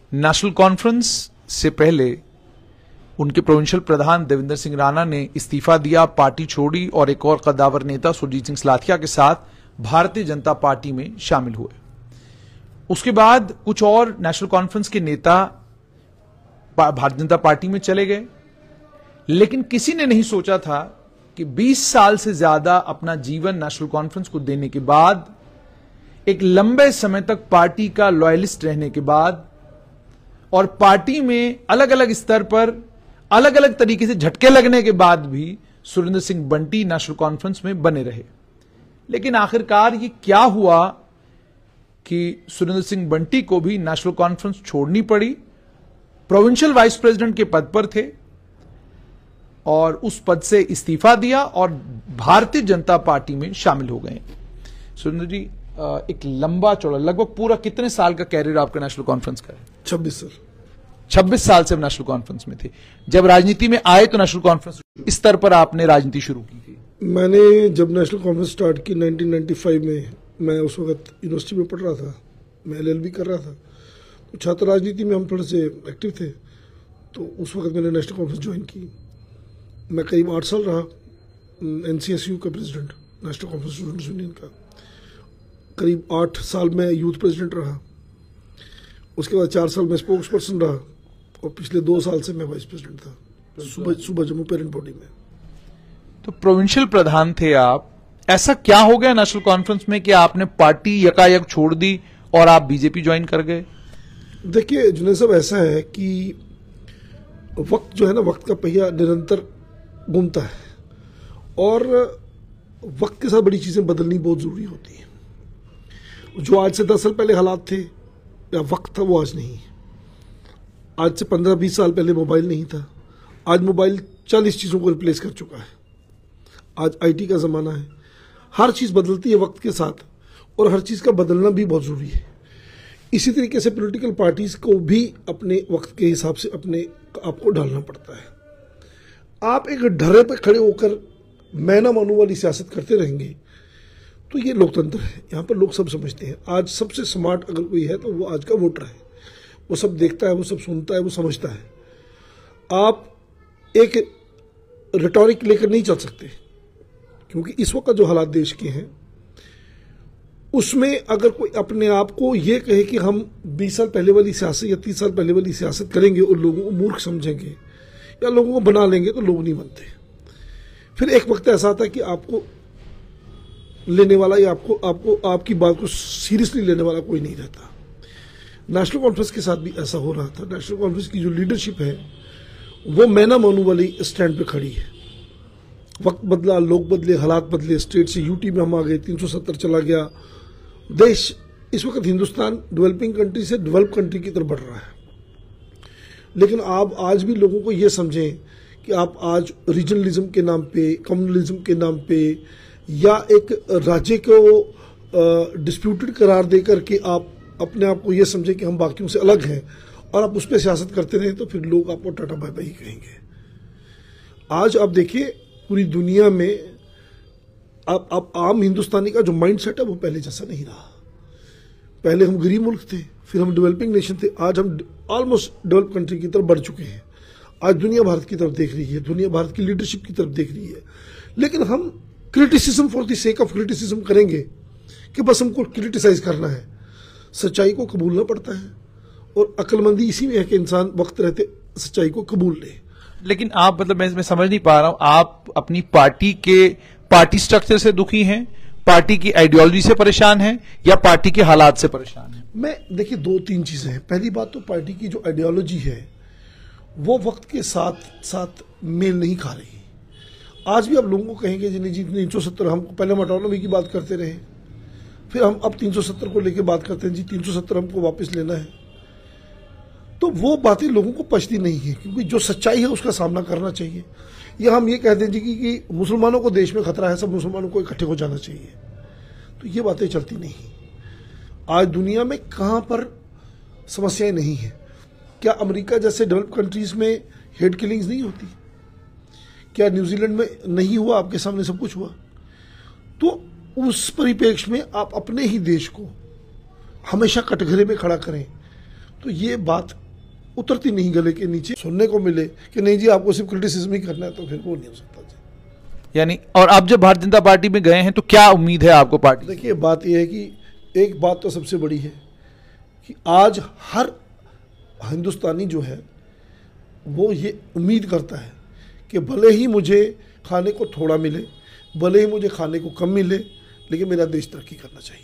National conference से पहले उनके प्रोविंशियल प्रधान देवेंद्र सिंह राणा ने इस्तीफा दिया, पार्टी छोड़ी और एक और कद्दावर नेता सुरजीत सिंह सलाथिया के साथ भारतीय जनता पार्टी में शामिल हुए। उसके बाद कुछ और नेशनल कॉन्फ्रेंस के नेता भारतीय जनता पार्टी में चले गए, लेकिन किसी ने नहीं सोचा था कि 20 साल से ज्यादा अपना जीवन नेशनल कॉन्फ्रेंस को देने के बाद, एक लंबे समय तक पार्टी का लॉयलिस्ट रहने के बाद और पार्टी में अलग अलग स्तर पर अलग अलग तरीके से झटके लगने के बाद भी सुरेंद्र सिंह बंटी नेशनल कॉन्फ्रेंस में बने रहे। लेकिन आखिरकार ये क्या हुआ कि सुरेंद्र सिंह बंटी को भी नेशनल कॉन्फ्रेंस छोड़नी पड़ी। प्रोविंशियल वाइस प्रेसिडेंट के पद पर थे और उस पद से इस्तीफा दिया और भारतीय जनता पार्टी में शामिल हो गए। सुरेंद्र जी, एक लंबा चौड़ा लगभग पूरा कितने साल का कैरियर आपका नेशनल कॉन्फ्रेंस का है? 26 सर। 26 साल से नेशनल कॉन्फ्रेंस में थे। जब राजनीति में आए तो नेशनल कॉन्फ्रेंस इस स्तर पर आपने राजनीति शुरू की थी? मैंने जब नेशनल कॉन्फ्रेंस स्टार्ट की 1995 में, मैं उस वक्त यूनिवर्सिटी में पढ़ रहा था, मैं LLB कर रहा था, तो छात्र राजनीति में हम थोड़े से एक्टिव थे, तो उस वक्त मैंने नेशनल कॉन्फ्रेंस ज्वाइन की। मैं करीब 8 साल रहा NCSU का president, national conference students union का। करीब 8 साल में यूथ प्रेसिडेंट रहा, उसके बाद 4 साल में स्पोक्स पर्सन रहा और पिछले 2 साल से मैं वाइस प्रेसिडेंट था सुबह जम्मू पेरेंट बॉडी में। तो प्रोविंशियल प्रधान थे आप, ऐसा क्या हो गया नेशनल कॉन्फ्रेंस में कि आपने पार्टी यकायक छोड़ दी और आप बीजेपी ज्वाइन कर गए? देखिए जुनैद साहब, ऐसा है कि वक्त जो है ना, वक्त का पहिया निरंतर घूमता है और वक्त के साथ बड़ी चीजें बदलनी बहुत जरूरी होती है। जो आज से 10 साल पहले हालात थे या वक्त था, वो आज नहीं। आज से 15-20 साल पहले मोबाइल नहीं था, आज मोबाइल 40 चीजों को रिप्लेस कर चुका है। आज IT का जमाना है, हर चीज बदलती है वक्त के साथ और हर चीज का बदलना भी बहुत जरूरी है। इसी तरीके से पॉलिटिकल पार्टीज को भी अपने वक्त के हिसाब से अपने आप को ढालना पड़ता है। आप एक ढर्रे पे खड़े होकर मैं ना मानू वाली सियासत करते रहेंगे तो ये लोकतंत्र है, यहाँ पर लोग सब समझते हैं। आज सबसे स्मार्ट अगर कोई है तो वो आज का वोटर है, वो सब देखता है, वो सब सुनता है, वो समझता है। आप एक रिटॉरिक लेकर नहीं चल सकते, क्योंकि इस वक्त जो हालात देश के हैं उसमें अगर कोई अपने आप को ये कहे कि हम 20 साल पहले वाली सियासत या 30 साल पहले वाली सियासत करेंगे और लोगों को मूर्ख समझेंगे या लोगों को बना लेंगे, तो लोग नहीं बनते। फिर एक वक्त ऐसा आता है कि आपको लेने वाला या आपकी बात को सीरियसली लेने वाला कोई नहीं रहता। नेशनल कॉन्फ्रेंस के साथ भी ऐसा हो रहा था। नेशनल कॉन्फ्रेंस की जो लीडरशिप है वो मैं ना मानू वाली स्टैंड पे खड़ी है। वक्त बदला, लोग बदले, हालात बदले, स्टेट से UT में हम आ गए, 370 चला गया। देश इस वक्त हिंदुस्तान डेवलपिंग कंट्री से डेवलप कंट्री की तरफ बढ़ रहा है। लेकिन आप आज भी लोगों को यह समझें कि आप आज रीजनलिज्म के नाम पे, कम्युनलिज्म के नाम पे या एक राज्य को डिस्प्यूटेड करार देकर के आप अपने आप को यह समझें कि हम बाकियों से अलग हैं और आप उस पर सियासत करते रहें, तो फिर लोग आपको टाटा बाय बाय ही कहेंगे। आज आप देखिए पूरी दुनिया में अब आम हिंदुस्तानी का जो माइंडसेट है वो पहले जैसा नहीं रहा। पहले हम गरीब मुल्क थे, फिर हम डेवलपिंग नेशन थे, आज हम ऑलमोस्ट डेवलप कंट्री की तरफ बढ़ चुके हैं। आज दुनिया भारत की तरफ देख रही है, दुनिया भारत की लीडरशिप की तरफ देख रही है। लेकिन हम criticism for the sake of criticism करेंगे कि बस हमको क्रिटिसाइज करना है। सच्चाई को कबूलना पड़ता है और अक्लमंदी इसी में है कि इंसान वक्त रहते सच्चाई को कबूल ले। लेकिन आप मतलब मैं समझ नहीं पा रहा हूं, आप अपनी पार्टी स्ट्रक्चर से दुखी हैं, पार्टी की आइडियोलॉजी से परेशान हैं या पार्टी के हालात से परेशान हैं? मैं देखिए 2-3 चीजें हैं। पहली बात तो पार्टी की जो आइडियोलॉजी है वो वक्त के साथ साथ मेल नहीं खा रही। आज भी आप लोगों को कहेंगे जी 370, हम पहले हम ऑटोनॉमी की बात करते रहे, फिर हम अब 370 को लेके बात करते हैं जी 370 हमको वापस लेना है। तो वो बातें लोगों को पचती नहीं है, क्योंकि जो सच्चाई है उसका सामना करना चाहिए। या हम ये कहते हैं जी कि मुसलमानों को देश में खतरा है, सब मुसलमानों को इकट्ठे हो जाना चाहिए, तो ये बातें चलती नहीं। आज दुनिया में कहां पर समस्याएं नहीं है? क्या अमेरिका जैसे डेवलप कंट्रीज में हेड किलिंग्स नहीं होती? क्या न्यूजीलैंड में नहीं हुआ? आपके सामने सब कुछ हुआ। तो उस परिप्रेक्ष्य में आप अपने ही देश को हमेशा कटघरे में खड़ा करें तो ये बात उतरती नहीं गले के नीचे। सुनने को मिले कि नहीं जी आपको सिर्फ क्रिटिसिज्म ही करना है, तो फिर वो नहीं हो सकता जी। यानी और आप जब भारतीय जनता पार्टी में गए हैं तो क्या उम्मीद है आपको पार्टी? देखिए बात यह है कि एक बात तो सबसे बड़ी है कि आज हर हिंदुस्तानी जो है वो ये उम्मीद करता है कि भले ही मुझे खाने को थोड़ा मिले, भले ही मुझे खाने को कम मिले, लेकिन मेरा देश तरक्की करना चाहिए।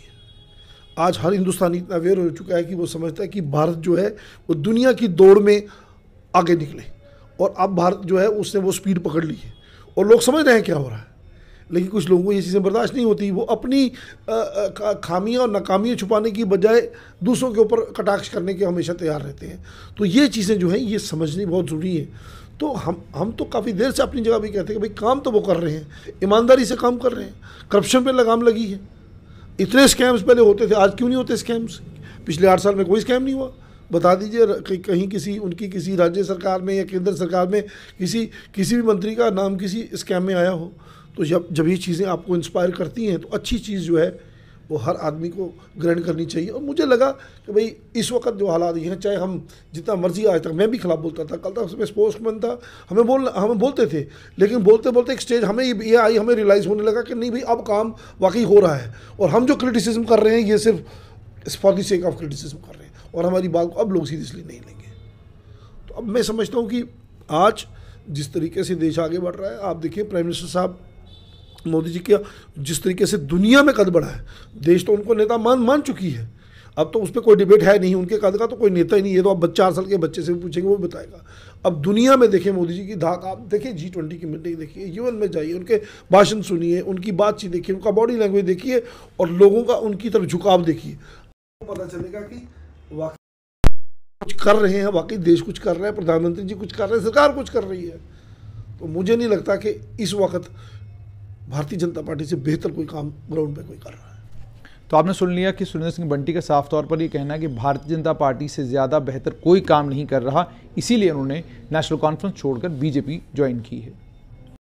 आज हर हिंदुस्तानी इतना अवेयर हो चुका है कि वो समझता है कि भारत जो है वो दुनिया की दौड़ में आगे निकले, और अब भारत जो है उसने वो स्पीड पकड़ ली है और लोग समझ रहे हैं क्या हो रहा है। लेकिन कुछ लोगों को ये चीज़ें बर्दाश्त नहीं होती, वो अपनी खामियां और नाकामियां छुपाने की बजाय दूसरों के ऊपर कटाक्ष करने के हमेशा तैयार रहते हैं। तो ये चीज़ें जो हैं ये समझनी बहुत ज़रूरी है। तो हम तो काफ़ी देर से अपनी जगह भी कहते हैं कि भाई काम तो वो कर रहे हैं, ईमानदारी से काम कर रहे हैं, करप्शन पे लगाम लगी है। इतने स्कैम्स पहले होते थे, आज क्यों नहीं होते स्कैम्स? पिछले 8 साल में कोई स्कैम नहीं हुआ। बता दीजिए कहीं किसी राज्य सरकार में या केंद्र सरकार में किसी भी मंत्री का नाम किसी स्कैम में आया हो। तो जब ये चीज़ें आपको इंस्पायर करती हैं तो अच्छी चीज़ जो है वो हर आदमी को ग्रहण करनी चाहिए। और मुझे लगा कि भाई इस वक्त जो हालात हैं, चाहे हम जितना मर्जी, आज तक मैं भी खिलाफ बोलता था, कल तक उसमें स्पोक्समैन था, हमें बोलते थे, लेकिन बोलते बोलते एक स्टेज हमें रियलाइज़ होने लगा कि नहीं भाई अब काम वाकई हो रहा है, और हम जो क्रिटिसिज्म कर रहे हैं ये सिर्फ for the sake of criticism कर रहे हैं, और हमारी बात को अब लोग सीरियसली नहीं लेंगे। तो अब मैं समझता हूँ कि आज जिस तरीके से देश आगे बढ़ रहा है, आप देखिए प्राइम मिनिस्टर साहब मोदी जी का जिस तरीके से दुनिया में कद बढ़ा है, देश तो उनको नेता मान चुकी है। अब तो उस पर कोई डिबेट है नहीं, उनके कद का तो कोई नेता ही नहीं है। तो आप 4 साल के बच्चे से भी पूछेंगे वो बताएगा। अब दुनिया में देखिए मोदी जी की धाक, आप देखिए G20 की मीटिंग देखिए, यूएन में जाइए, उनके भाषण सुनिए, उनकी बातचीत देखिए, उनका बॉडी लैंग्वेज देखिए, और लोगों का उनकी तरफ झुकाव देखिए, पता चलेगा कि वाकई कुछ कर रहे हैं, वाकई देश कुछ कर रहा है, प्रधानमंत्री जी कुछ कर रहे हैं, सरकार कुछ कर रही है। तो मुझे नहीं लगता कि इस वक्त भारतीय जनता पार्टी से बेहतर कोई काम ग्राउंड पे कोई कर रहा है। तो आपने सुन लिया कि सुरेंद्र सिंह बंटी का साफ तौर पर ये कहना है कि भारतीय जनता पार्टी से ज़्यादा बेहतर कोई काम नहीं कर रहा, इसीलिए उन्होंने नेशनल कॉन्फ्रेंस छोड़कर बीजेपी ज्वाइन की है।